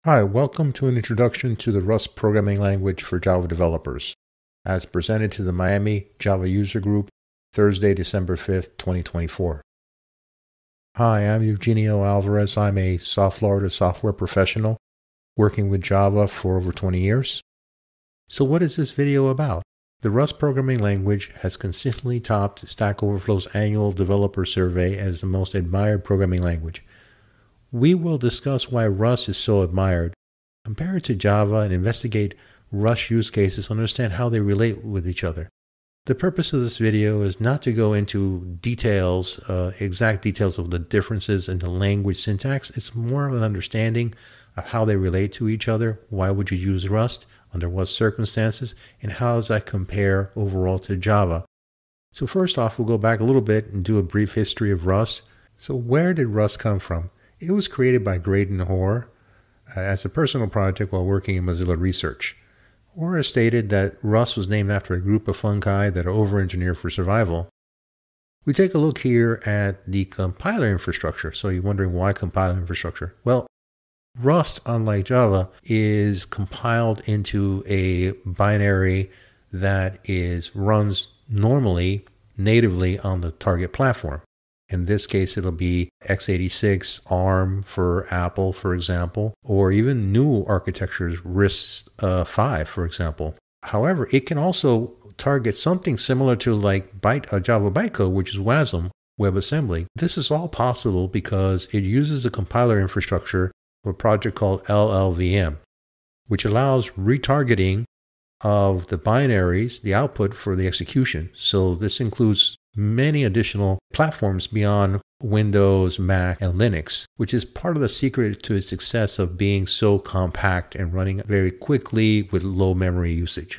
Hi, welcome to an introduction to the Rust programming language for Java developers, as presented to the Miami Java User Group, Thursday, December 5th, 2024. Hi, I'm Eugenio Alvarez. I'm a South Florida software professional working with Java for over 20 years. So what is this video about? The Rust programming language has consistently topped Stack Overflow's annual developer survey as the most admired programming language. We will discuss why Rust is so admired, compare it to Java, and investigate Rust use cases to understand how they relate with each other. The purpose of this video is not to go into details, exact details of the differences in the language syntax. It's more of an understanding of how they relate to each other. Why would you use Rust? Under what circumstances? And how does that compare overall to Java? So first off, we'll go back a little bit and do a brief history of Rust. So where did Rust come from? It was created by Graydon Hoare as a personal project while working in Mozilla Research. Hoare stated that Rust was named after a group of fungi that are over-engineered for survival. We take a look here at the compiler infrastructure. So you're wondering why compiler infrastructure? Well, Rust, unlike Java, is compiled into a binary that runs normally, natively on the target platform. In this case, it'll be x86, ARM for Apple, for example, or even new architectures, RISC-V, for example. However, it can also target something similar to like Java bytecode, which is WASM, WebAssembly. This is all possible because it uses a compiler infrastructure of a project called LLVM, which allows retargeting of the binaries, the output for the execution. So this includes many additional platforms beyond Windows, Mac, and Linux, which is part of the secret to its success of being so compact and running very quickly with low memory usage.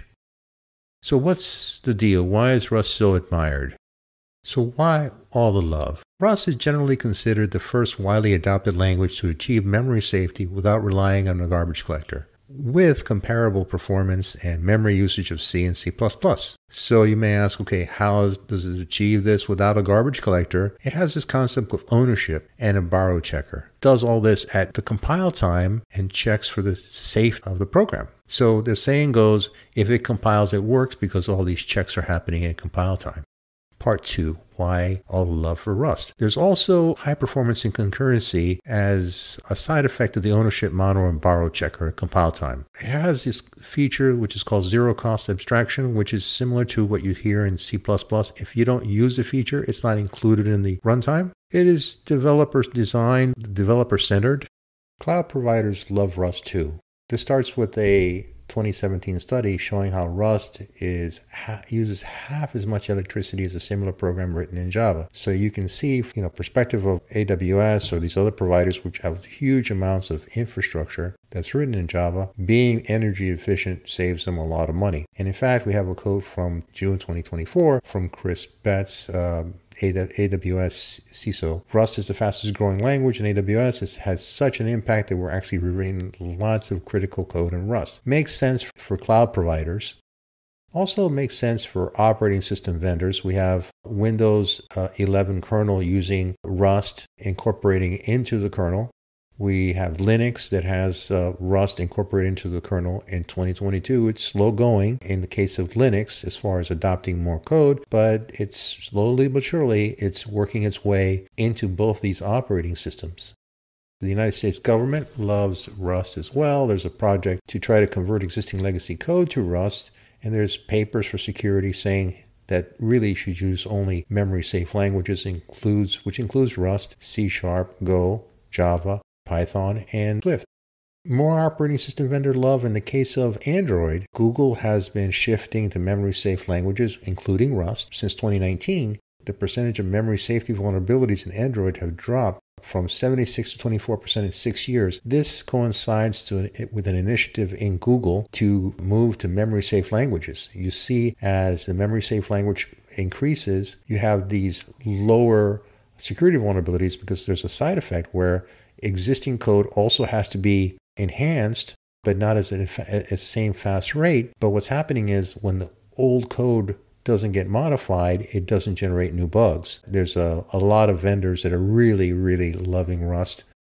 So what's the deal? Why is Rust so admired? So why all the love? Rust is generally considered the first widely adopted language to achieve memory safety without relying on a garbage collector, with comparable performance and memory usage of C and C++. So you may ask, okay, how does it achieve this without a garbage collector? It has this concept of ownership and a borrow checker. It does all this at the compile time and checks for the safety of the program. So the saying goes, if it compiles, it works because all these checks are happening at compile time. Part 2, why all the love for Rust? There's also high performance and concurrency as a side effect of the ownership model and borrow checker at compile time. It has this feature which is called zero cost abstraction, which is similar to what you hear in C++. If you don't use the feature, it's not included in the runtime. It is developer designed, developer centered. Cloud providers love Rust too. This starts with a 2017 study showing how Rust uses half as much electricity as a similar program written in Java. So you can see, perspective of AWS or these other providers which have huge amounts of infrastructure that's written in Java, being energy efficient saves them a lot of money. And in fact, we have a quote from June 2024 from Chris Betts, AWS CISO. Rust is the fastest growing language in AWS. It has such an impact that we're actually rewriting lots of critical code in Rust. Makes sense for cloud providers. Also makes sense for operating system vendors. We have Windows 11 kernel using Rust incorporating into the kernel. We have Linux that has Rust incorporated into the kernel in 2022. It's slow going in the case of Linux as far as adopting more code, but it's slowly but surely, it's working its way into both these operating systems. The United States government loves Rust as well. There's a project to try to convert existing legacy code to Rust, and there's papers for security saying that really you should use only memory-safe languages, which includes Rust, C#, Go, Java, Python, and Swift. More operating system vendor love. In the case of Android, Google has been shifting to memory-safe languages, including Rust. Since 2019, the percentage of memory safety vulnerabilities in Android have dropped from 76 to 24% in 6 years. This coincides with an initiative in Google to move to memory-safe languages. You see, as the memory-safe language increases, you have these lower security vulnerabilities because there's a side effect where existing code also has to be enhanced, but not as the same fast rate. But what's happening is when the old code doesn't get modified, it doesn't generate new bugs. There's a lot of vendors that are really, really loving Rust.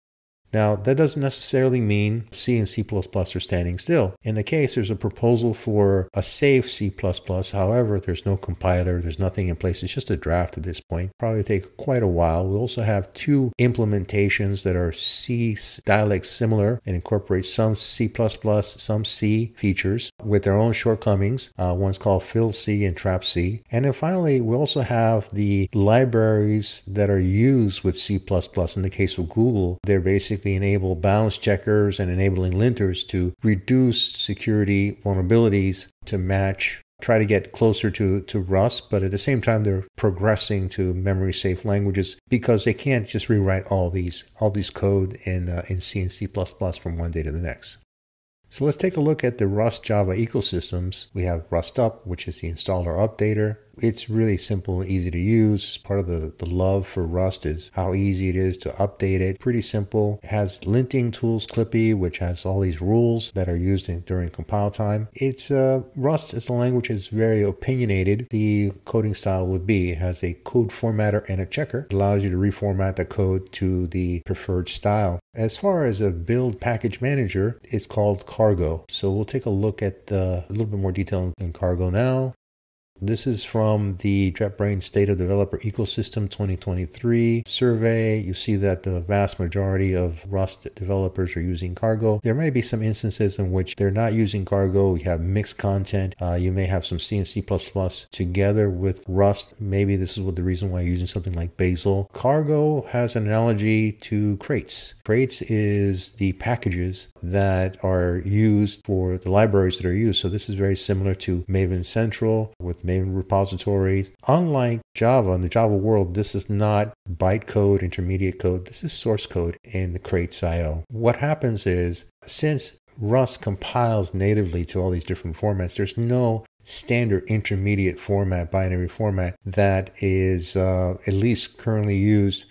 Now, that doesn't necessarily mean C and C++ are standing still. In the case, there's a proposal for a safe C++. However, there's no compiler. There's nothing in place. It's just a draft at this point. Probably take quite a while. We also have two implementations that are C dialect similar and incorporate some C++, some C features with their own shortcomings. One's called Fill C and Trap C. And then finally, we also have the libraries that are used with C++. In the case of Google, they're basically enable bounds checkers and enabling linters to reduce security vulnerabilities to match, try to get closer to Rust, but at the same time they're progressing to memory safe languages because they can't just rewrite all these code in C and C++ from one day to the next. So let's take a look at the Rust Java ecosystems. We have Rust Up, which is the installer updater. It's really simple and easy to use. Part of the love for Rust is how easy it is to update it. Pretty simple. It has linting tools, Clippy, which has all these rules that are used during compile time. It's Rust as a language is very opinionated. The coding style would be, it has a code formatter and a checker. It allows you to reformat the code to the preferred style. As far as a build package manager, it's called Cargo. So we'll take a look at a little bit more detail in Cargo now. This is from the JetBrains State of Developer Ecosystem 2023 survey. You see that the vast majority of Rust developers are using Cargo. There may be some instances in which they're not using Cargo. You have mixed content. You may have some C and C++ together with Rust. Maybe this is the reason why you're using something like Bazel. Cargo has an analogy to crates. Crates is the packages that are used for the libraries that are used. So this is very similar to Maven Central with Maven repositories. Unlike Java, in the Java world, this is not bytecode, intermediate code. This is source code in the crates.io. What happens is, since Rust compiles natively to all these different formats, there's no standard intermediate format, binary format, that is at least currently used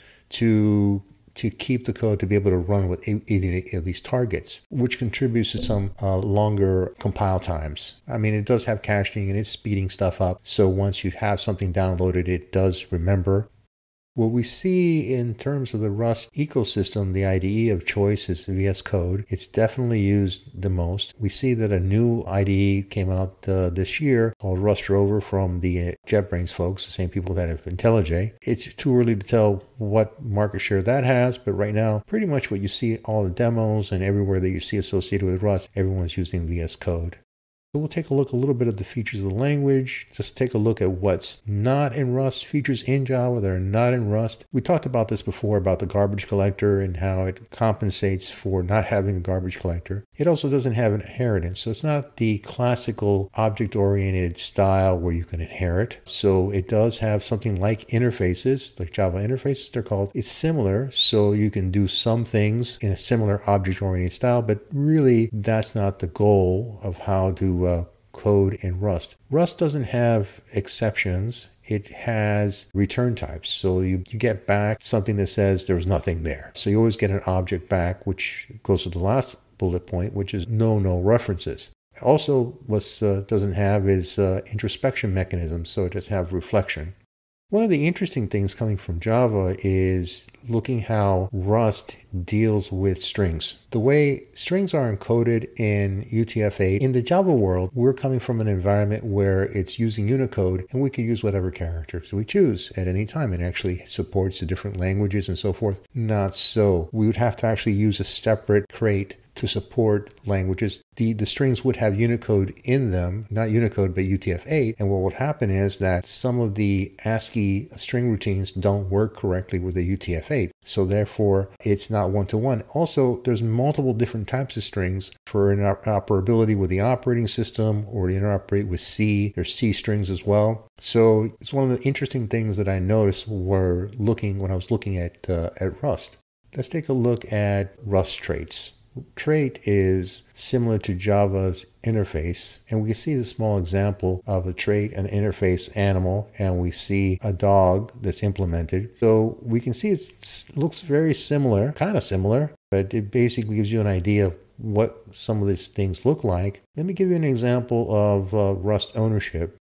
to keep the code to be able to run with any of these targets, which contributes to some longer compile times. I mean, it does have caching and it's speeding stuff up. So once you have something downloaded, it does remember. What we see in terms of the Rust ecosystem, the IDE of choice is VS Code. It's definitely used the most. We see that a new IDE came out this year called Rust Rover from the JetBrains folks, the same people that have IntelliJ. It's too early to tell what market share that has, but right now, pretty much what you see, all the demos and everywhere that you see associated with Rust, everyone's using VS Code. So we'll take a look a little bit at the features of the language, just take a look at what's not in Rust, features in Java that are not in Rust. We talked about this before about the garbage collector and how it compensates for not having a garbage collector. It also doesn't have an inheritance, so it's not the classical object-oriented style where you can inherit. So it does have something like interfaces, like Java interfaces they're called. It's similar, so you can do some things in a similar object-oriented style, but really that's not the goal of how to code in Rust. Rust doesn't have exceptions. It has return types. So you get back something that says there was nothing there. So you always get an object back, which goes to the last bullet point, which is no references. Also, what doesn't have is introspection mechanisms, so it doesn't have reflection. One of the interesting things coming from Java is looking how Rust deals with strings. The way strings are encoded in UTF-8, in the Java world, we're coming from an environment where it's using Unicode and we can use whatever characters we choose at any time. It actually supports the different languages and so forth. Not so. We would have to actually use a separate crate to support languages. The strings would have Unicode in them, not Unicode, but UTF-8. And what would happen is that some of the ASCII string routines don't work correctly with the UTF-8. So therefore, it's not one-to-one. Also, there's multiple different types of strings for interoperability with the operating system or to interoperate with C. There's C strings as well. So it's one of the interesting things that I noticed when I was looking at Rust. Let's take a look at Rust traits. Trait is similar to Java's interface, and we can see the small example of a trait, an interface animal, and we see a dog that's implemented. So we can see it looks very similar, kind of similar, but it basically gives you an idea of what some of these things look like. Let me give you an example of Rust ownership.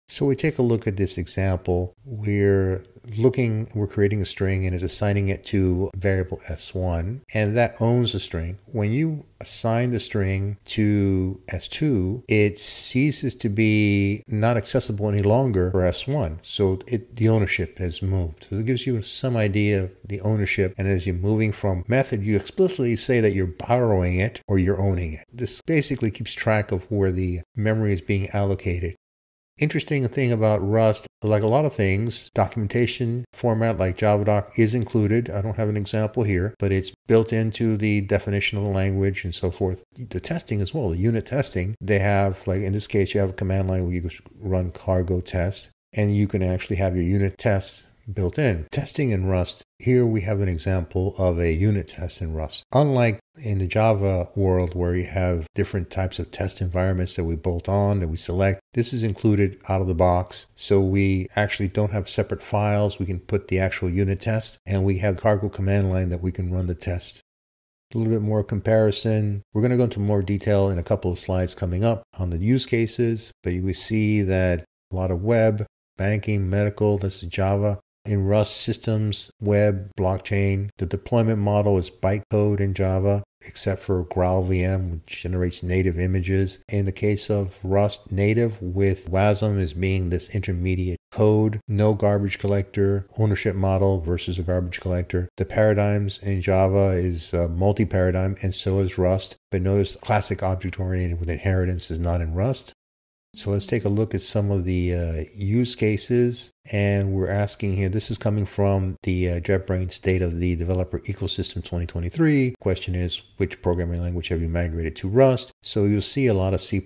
So we take a look at this example. We're creating a string and is assigning it to variable S1, and that owns the string. When you assign the string to S2, it ceases to be not accessible any longer for S1. So the ownership has moved. So it gives you some idea of the ownership. And as you're moving from method, you explicitly say that you're borrowing it or you're owning it. This basically keeps track of where the memory is being allocated. Interesting thing about Rust, like a lot of things, documentation format like JavaDoc is included. I don't have an example here, but it's built into the definition of the language and so forth. The testing as well, the unit testing, they have, like in this case, you have a command line where you can run cargo test, and you can actually have your unit tests built in. Testing in Rust, here we have an example of a unit test in Rust. Unlike in the Java world where you have different types of test environments that we bolt on, that we select, this is included out of the box. So we actually don't have separate files. We can put the actual unit test, and we have cargo command line that we can run the test. A little bit more comparison. We're going to go into more detail in a couple of slides coming up on the use cases, but you will see that a lot of web, banking, medical, this is Java. In Rust, systems, web, blockchain. The deployment model is bytecode in Java, except for GraalVM, which generates native images. In the case of Rust, native with WASM as being this intermediate code, no garbage collector, ownership model versus a garbage collector. The paradigms in Java is multi-paradigm, and so is Rust. But notice classic object-oriented with inheritance is not in Rust. So let's take a look at some of the use cases, and we're asking here, this is coming from the JetBrains State of the Developer Ecosystem 2023. Question is, which programming language have you migrated to Rust? So you'll see a lot of C++.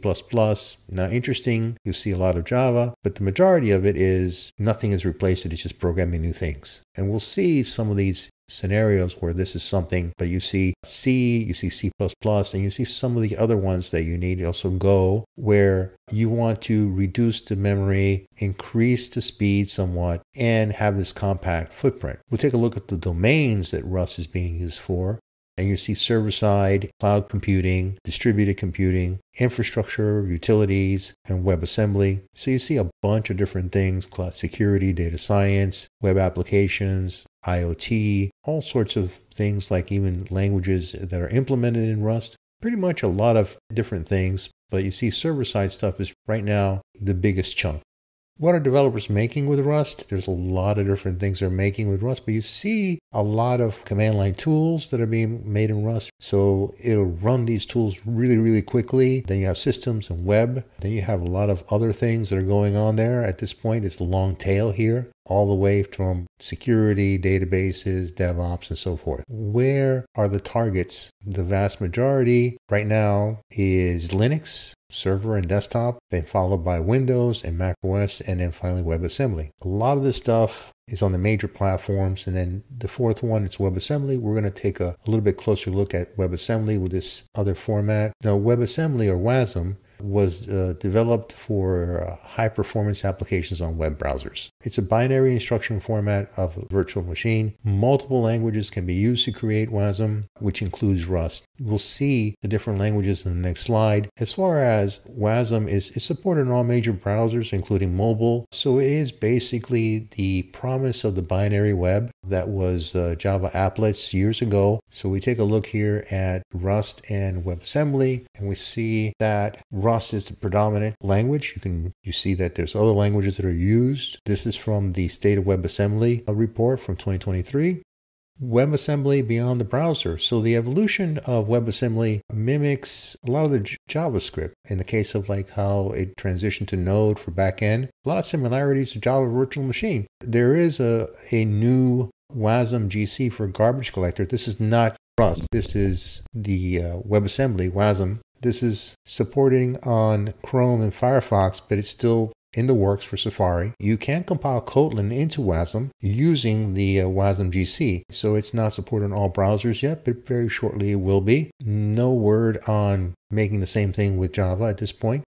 Now interesting, you'll see a lot of Java, but the majority of it is nothing is replaced, it's just programming new things. And we'll see some of these scenarios where this is something, but you see C, you see C++, and you see some of the other ones that you need. Also Go, where you want to reduce the memory, increase the speed somewhat, and have this compact footprint. We'll take a look at the domains that Rust is being used for. And you see server-side, cloud computing, distributed computing, infrastructure, utilities, and WebAssembly. So you see a bunch of different things: cloud security, data science, web applications, IoT, all sorts of things, like even languages that are implemented in Rust. Pretty much a lot of different things, but you see server-side stuff is right now the biggest chunk. What are developers making with Rust? There's a lot of different things they're making with Rust, but you see a lot of command line tools that are being made in Rust. So it'll run these tools really, really quickly. Then you have systems and web. Then you have a lot of other things that are going on there. At this point, it's a long tail here, all the way from security, databases, DevOps, and so forth. Where are the targets? The vast majority right now is Linux, server and desktop, then followed by Windows and Mac OS, and then finally WebAssembly. A lot of this stuff is on the major platforms, and then the fourth one is WebAssembly. We're going to take a little bit closer look at WebAssembly with this other format. Now, WebAssembly, or WASM, was developed for high-performance applications on web browsers. It's a binary instruction format of a virtual machine. Multiple languages can be used to create WASM, which includes Rust. We'll see the different languages in the next slide. As far as WASM is supported in all major browsers, including mobile. So it is basically the promise of the binary web that was Java applets years ago. So we take a look here at Rust and WebAssembly, and we see that Rust is the predominant language. You see that there's other languages that are used. This is from the State of WebAssembly report from 2023. WebAssembly beyond the browser. So the evolution of WebAssembly mimics a lot of the JavaScript in the case of like how it transitioned to Node for backend. A lot of similarities to Java Virtual Machine. There is a new WASM GC for garbage collector. This is not Rust. This is the WebAssembly WASM. This is supporting on Chrome and Firefox, but it's still in the works for Safari. You can compile Kotlin into WASM using the WASM GC. So it's not supported on all browsers yet, but very shortly it will be. No word on making the same thing with Java at this point.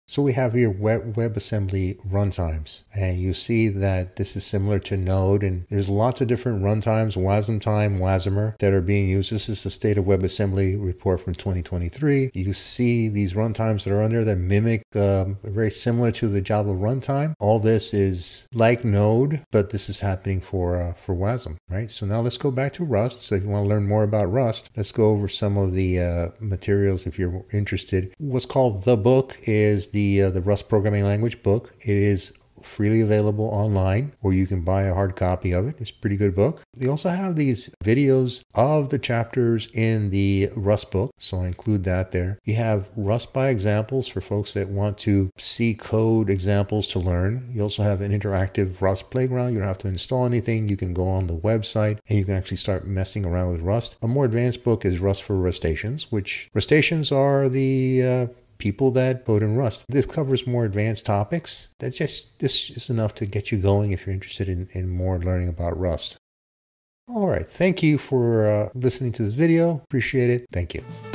So we have here WebAssembly runtimes, and you see that this is similar to Node, and there's lots of different runtimes, WASM-time, WASMer, that are being used. This is the State of WebAssembly report from 2023. You see these runtimes that are on there that mimic, very similar to the Java runtime. All this is like Node, but this is happening for WASM, right? So now let's go back to Rust. So if you want to learn more about Rust, let's go over some of the materials if you're interested. What's called the book is the Rust programming language book. It is freely available online, or you can buy a hard copy of it. It's a pretty good book. They also have these videos of the chapters in the Rust book, so I include that there. You have Rust by examples for folks that want to see code examples to learn. You also have an interactive Rust playground. You don't have to install anything. You can go on the website and you can actually start messing around with Rust. A more advanced book is Rust for Rustaceans, which Rustaceans are the people that code in Rust. This covers more advanced topics. This is enough to get you going if you're interested in more learning about Rust. All right. Thank you for listening to this video. Appreciate it. Thank you.